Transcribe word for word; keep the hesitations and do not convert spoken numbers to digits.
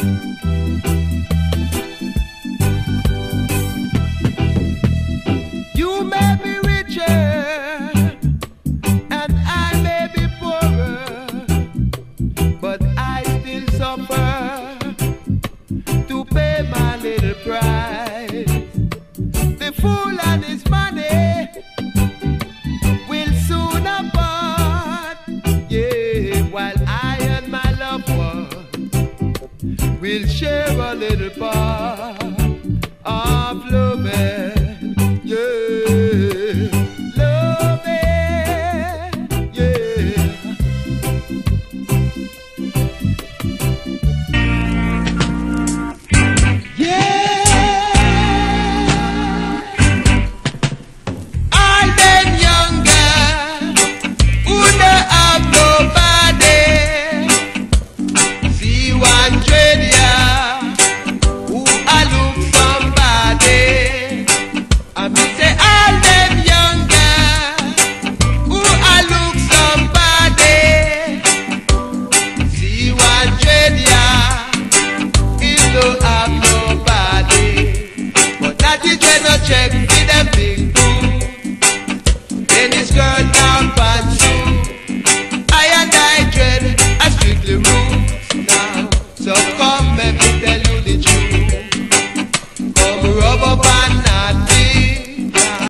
You may be richer and I may be poorer, but I still suffer to pay my little price. The fool and his money will soon apart, yeah, while I and my loved one will share a little part of loving.